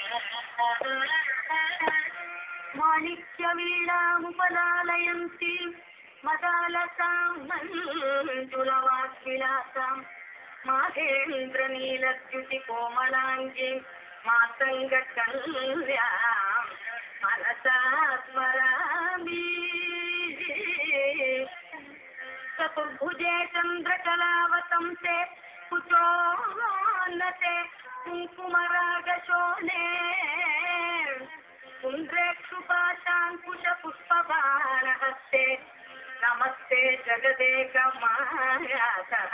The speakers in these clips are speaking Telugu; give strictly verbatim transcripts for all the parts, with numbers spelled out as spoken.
మాణిక్యవీణాముపలాలయంతి మదాలసాం మంజులవాగ్విలాసాం మాహేంద్రనీలద్యుతి కోమలాంగి మాతంగకల్యాం మనసా స్మరామి. చతుర్భుజే చంద్రకళావతంసే కుచోన్నతే కుంకుమరాగశోనే కుండ్రేక్షుపాశాంకుశ పుష్పబాణహస్తే నమస్తే జగదేకమాయాతః.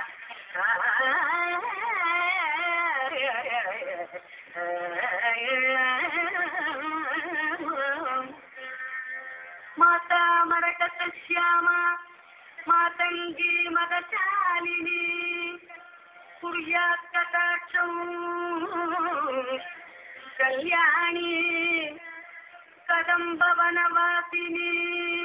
మాతా మరకత శ్యామ మాతంగీ మదశాలిని కుర్యాత్ కటాక్షం కళ్యాణి కదంబవనవాసిని.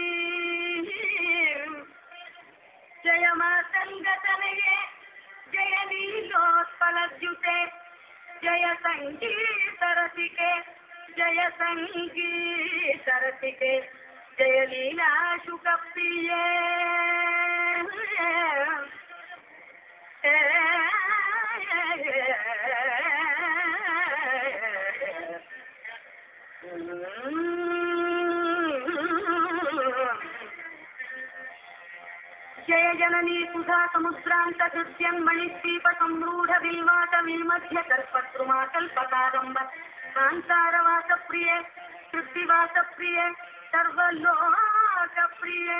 జయ మాతంగతనయే జయ నీలోత్పలద్యుతే జయ సంగీతరసికే జయ సంగీతరసికే జయ లీలాశుకప్రియే. జయ జననీ సుధా సముద్రాంత హృద్యం మణిద్వీప సంరూఢ విల్వాట విల్మధ్య కల్పద్రుమా కల్పకాదంబ కాంతారవాస ప్రియే తృప్తివాస ప్రియే సర్వలోక ప్రియే.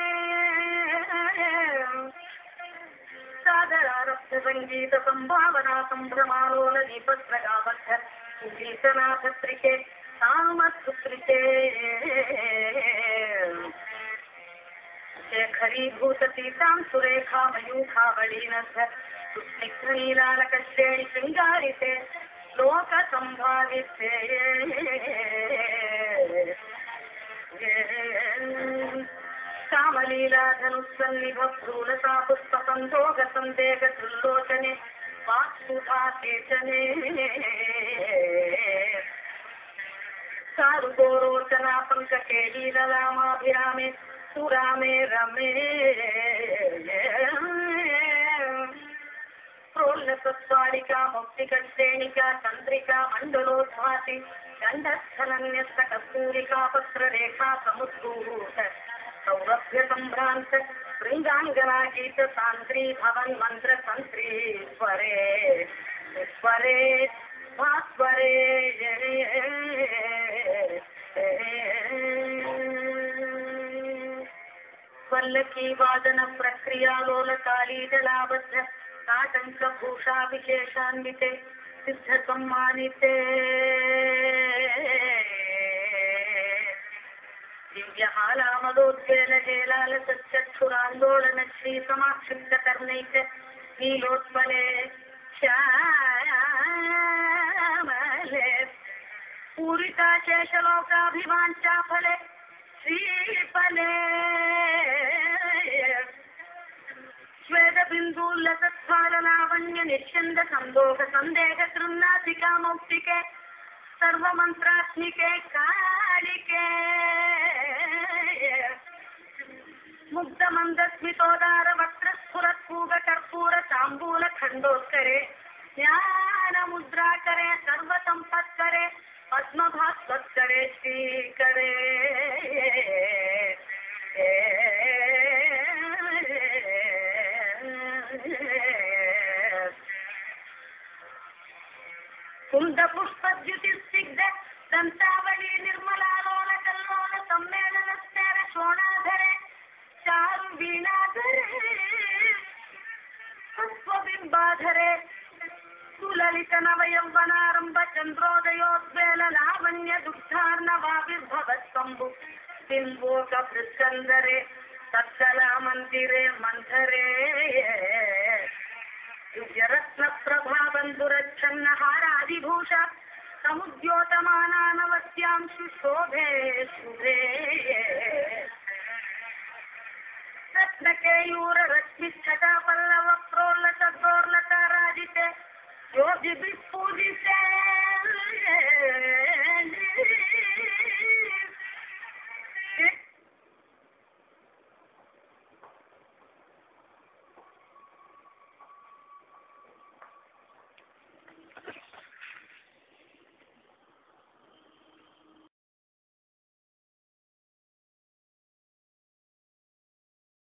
సాదరారబ్ధ సంగీత సంభావనా సంభ్రమాలోల దీపస్రగాబద్ధ గీతనాథత్రికే సామత్పుత్రికే. శేఖరీభూత సీతాం సురేఖా మయూఖావళీనద్ధ సుస్నిగ్ధనీలాలకశ్రేణి శృంగారితే లోక సంభావితే. కామలీలాధనుస్సన్నిభ భ్రూలతా పుష్పసంధోగ సందేహ త్రిల్లోచనే వాక్సుధాసేచనే. సారుగోరోచనా పంకకే లీలలామాభిరామే సురామే రమే. ప్రోల్లసత్వాలికా మౌక్తికశ్రేణికా చంద్రికా మండలోద్భాసి గంధస్థలన్యస్త కస్తూరికా పత్రరేఖా సముద్భూత సౌరభ్య సంభ్రాంత బృందాంగనా గీత సాంద్రీ భవన్ మంత్ర సంత్రీ స్వరే స్వరే భాస్వరే. పల్లకీ వాదన ప్రక్రియాలోల కాళీజలాబద్ధ కాటంక భూషా విశేషాన్వితే సిద్ధ సమ్మానితే. దివ్యహాలామదోద్వేల హేలాల సచ్చక్షురాందోళన శ్రీ సమాక్షిప్త కర్ణైక నీలోత్పలే శ్యామలే పూరితా శేషలోకాభివాంఛాఫలే శ్రీఫలే. శ్వేత బిందూల్లతత్ఫాలలావణ్య నిశ్చంద సందోహ సందేహ కృన్నాసికా మౌక్తికే సర్వమంత్రాత్మికే కాళికే. ముగ్ధ మందస్మితోదార వక్రస్ఫురత్పూగ కర్పూర తాంబూల ఖండోత్కరే జ్ఞాన ముద్రాకరే సర్వ సంపత్కరే పద్మభాస్వత్కరే శ్రీకరే. కుంద పుష్పద్యుతిస్నిగ్ధ దంతావళి నిర్మలాలోల కల్లోల సమ్మేళన స్థేర శోణాధరే చారు వీణాధరే పుష్పబింబాధరే సులలిత నవయౌవనారంభ చంద్రోదయోద్వేల లావణ్య దుగ్ధార్ణవావిర్భవత్సంభు బింబోక భృస్కందరే తత్కలా మందిరే మంథరే. దివ్యరత్న ప్రభాబంధురచ్ఛన్న హారాదిభూష సముద్యోతమానానవత్యాం శుశోభే శుభే. రత్నకేయూర రశ్మిచ్చటా పల్లవ ప్రోల్లత ప్రోర్లత రాజితే యోగిభిః పూజిత